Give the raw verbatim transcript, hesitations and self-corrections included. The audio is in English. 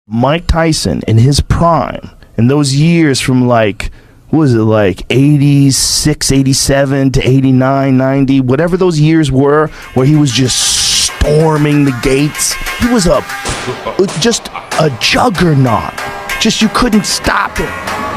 Mike Tyson in his prime, in those years from like, what was it, like eighty-six, eighty-seven to eighty-nine, ninety, whatever those years were, where he was just storming the gates. He was a just a juggernaut. Just you couldn't stop him.